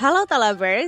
Halo Talavers.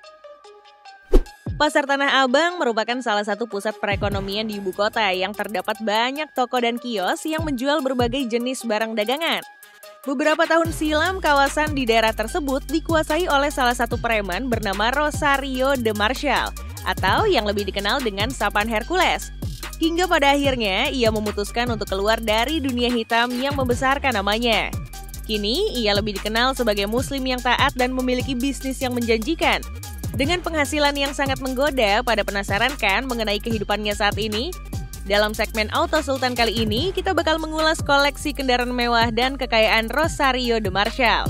Pasar Tanah Abang merupakan salah satu pusat perekonomian di ibu kota yang terdapat banyak toko dan kios yang menjual berbagai jenis barang dagangan. Beberapa tahun silam, kawasan di daerah tersebut dikuasai oleh salah satu preman bernama Rosario de Marshall, atau yang lebih dikenal dengan sapaan Hercules. Hingga pada akhirnya, ia memutuskan untuk keluar dari dunia hitam yang membesarkan namanya. Kini, ia lebih dikenal sebagai muslim yang taat dan memiliki bisnis yang menjanjikan. Dengan penghasilan yang sangat menggoda, pada penasaran kan mengenai kehidupannya saat ini? Dalam segmen Auto Sultan kali ini, kita bakal mengulas koleksi kendaraan mewah dan kekayaan Rosario de Marshall.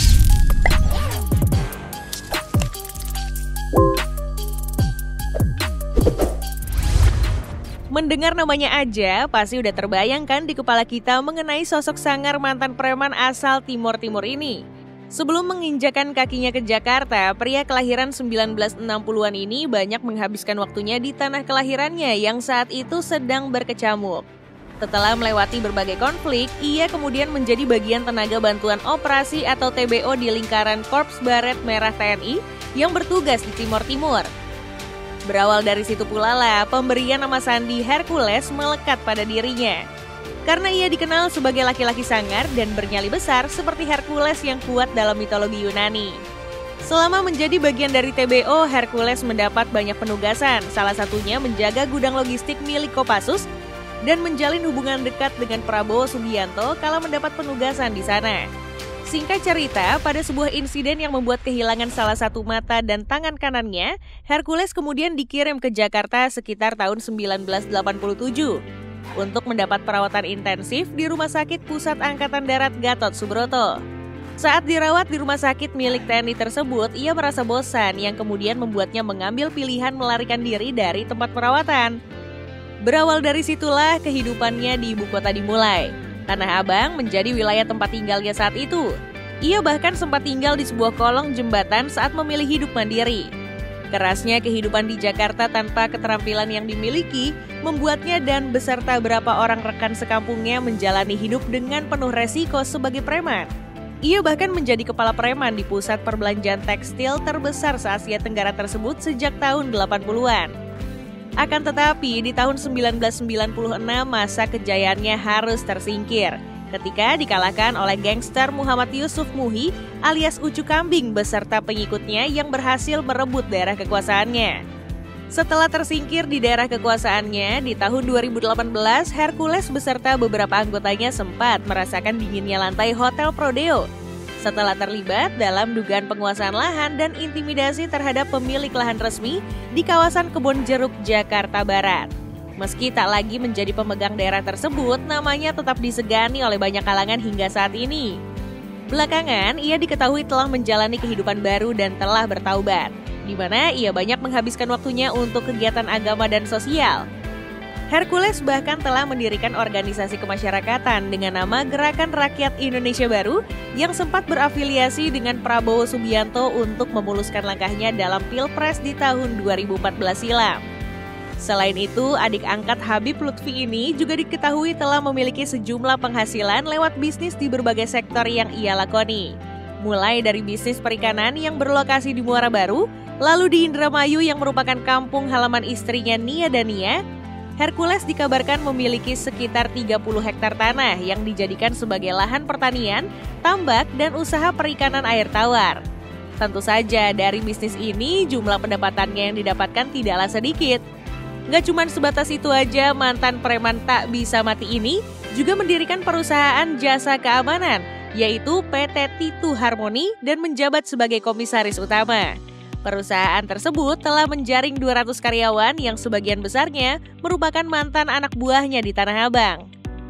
Mendengar namanya aja, pasti udah terbayangkan di kepala kita mengenai sosok sangar mantan preman asal Timur Timur ini. Sebelum menginjakan kakinya ke Jakarta, pria kelahiran 1960-an ini banyak menghabiskan waktunya di tanah kelahirannya yang saat itu sedang berkecamuk. Setelah melewati berbagai konflik, ia kemudian menjadi bagian tenaga bantuan operasi atau TBO di lingkaran Korps Baret Merah TNI yang bertugas di Timur Timur. Berawal dari situ pula lah pemberian nama sandi Hercules melekat pada dirinya. Karena ia dikenal sebagai laki-laki sangar dan bernyali besar seperti Hercules yang kuat dalam mitologi Yunani. Selama menjadi bagian dari TBO, Hercules mendapat banyak penugasan, salah satunya menjaga gudang logistik milik Kopassus dan menjalin hubungan dekat dengan Prabowo Subianto kala mendapat penugasan di sana. Singkat cerita, pada sebuah insiden yang membuat kehilangan salah satu mata dan tangan kanannya, Hercules kemudian dikirim ke Jakarta sekitar tahun 1987 untuk mendapat perawatan intensif di Rumah Sakit Pusat Angkatan Darat Gatot Subroto. Saat dirawat di rumah sakit milik TNI tersebut, ia merasa bosan yang kemudian membuatnya mengambil pilihan melarikan diri dari tempat perawatan. Berawal dari situlah kehidupannya di ibu kota dimulai. Tanah Abang menjadi wilayah tempat tinggalnya saat itu. Ia bahkan sempat tinggal di sebuah kolong jembatan saat memilih hidup mandiri. Kerasnya kehidupan di Jakarta tanpa keterampilan yang dimiliki membuatnya dan beserta beberapa orang rekan sekampungnya menjalani hidup dengan penuh resiko sebagai preman. Ia bahkan menjadi kepala preman di pusat perbelanjaan tekstil terbesar se-Asia Tenggara tersebut sejak tahun 80-an. Akan tetapi, di tahun 1996 masa kejayaannya harus tersingkir ketika dikalahkan oleh gangster Muhammad Yusuf Muhi alias Ucu Kambing beserta pengikutnya yang berhasil merebut daerah kekuasaannya. Setelah tersingkir di daerah kekuasaannya, di tahun 2018, Hercules beserta beberapa anggotanya sempat merasakan dinginnya lantai Hotel Prodeo setelah terlibat dalam dugaan penguasaan lahan dan intimidasi terhadap pemilik lahan resmi di kawasan Kebon Jeruk, Jakarta Barat. Meski tak lagi menjadi pemegang daerah tersebut, namanya tetap disegani oleh banyak kalangan hingga saat ini. Belakangan, ia diketahui telah menjalani kehidupan baru dan telah bertaubat, di mana ia banyak menghabiskan waktunya untuk kegiatan agama dan sosial. Hercules bahkan telah mendirikan organisasi kemasyarakatan dengan nama Gerakan Rakyat Indonesia Baru yang sempat berafiliasi dengan Prabowo Subianto untuk memuluskan langkahnya dalam Pilpres di tahun 2014 silam. Selain itu, adik angkat Habib Lutfi ini juga diketahui telah memiliki sejumlah penghasilan lewat bisnis di berbagai sektor yang ia lakoni. Mulai dari bisnis perikanan yang berlokasi di Muara Baru, lalu di Indramayu yang merupakan kampung halaman istrinya Nia Dania, Hercules dikabarkan memiliki sekitar 30 hektar tanah yang dijadikan sebagai lahan pertanian, tambak, dan usaha perikanan air tawar. Tentu saja dari bisnis ini jumlah pendapatannya yang didapatkan tidaklah sedikit. Gak cuma sebatas itu aja, mantan preman tak bisa mati ini juga mendirikan perusahaan jasa keamanan, yaitu PT Titu Harmoni dan menjabat sebagai komisaris utama. Perusahaan tersebut telah menjaring 200 karyawan yang sebagian besarnya merupakan mantan anak buahnya di Tanah Abang.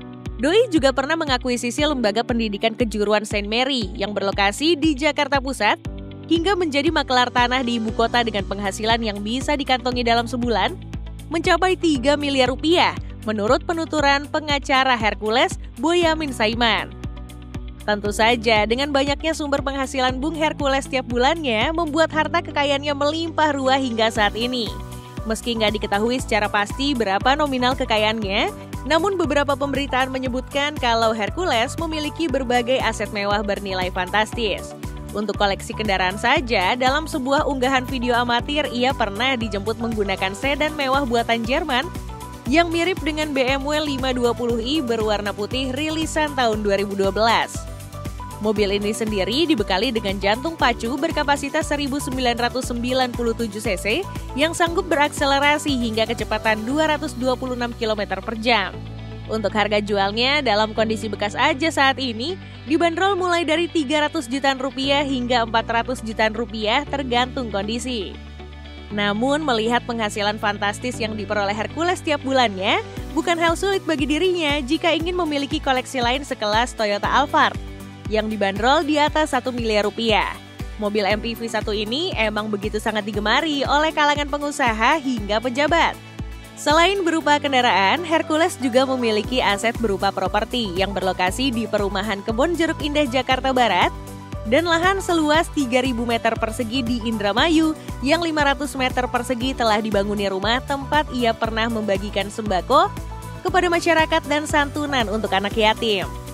Doi juga pernah mengakuisisi lembaga pendidikan kejuruan Saint Mary yang berlokasi di Jakarta Pusat hingga menjadi makelar tanah di ibu kota dengan penghasilan yang bisa dikantongi dalam sebulan mencapai 3 miliar rupiah menurut penuturan pengacara Hercules Boyamin Saiman. Tentu saja, dengan banyaknya sumber penghasilan Bung Hercules setiap bulannya membuat harta kekayaannya melimpah ruah hingga saat ini. Meski nggak diketahui secara pasti berapa nominal kekayaannya, namun beberapa pemberitaan menyebutkan kalau Hercules memiliki berbagai aset mewah bernilai fantastis. Untuk koleksi kendaraan saja, dalam sebuah unggahan video amatir, ia pernah dijemput menggunakan sedan mewah buatan Jerman yang mirip dengan BMW 520i berwarna putih rilisan tahun 2012. Mobil ini sendiri dibekali dengan jantung pacu berkapasitas 1997 cc yang sanggup berakselerasi hingga kecepatan 226 km per jam. Untuk harga jualnya dalam kondisi bekas aja saat ini dibanderol mulai dari 300 jutaan rupiah hingga 400 jutaan rupiah tergantung kondisi. Namun melihat penghasilan fantastis yang diperoleh Hercules setiap bulannya, bukan hal sulit bagi dirinya jika ingin memiliki koleksi lain sekelas Toyota Alphard yang dibanderol di atas 1 miliar rupiah. Mobil MPV satu ini emang begitu sangat digemari oleh kalangan pengusaha hingga pejabat. Selain berupa kendaraan, Hercules juga memiliki aset berupa properti yang berlokasi di perumahan Kebon Jeruk Indah, Jakarta Barat, dan lahan seluas 3.000 meter persegi di Indramayu yang 500 meter persegi telah dibanguni rumah tempat ia pernah membagikan sembako kepada masyarakat dan santunan untuk anak yatim.